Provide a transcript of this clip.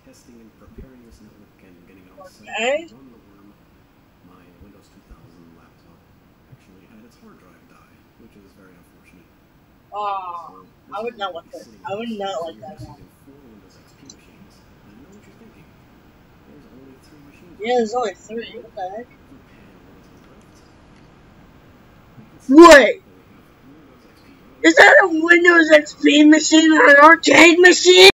testing and preparing this network and getting it all set up Okay. to run the worm, my Windows 2000 laptop actually had its hard drive die, which is very unfortunate. Oh, So I would not like that. I would not like that. using 4 Windows XP machines. I know what you're thinking. There's only 3 machines. Yeah, there's only 3. What the heck? What? Is that a Windows XP machine or an arcade machine?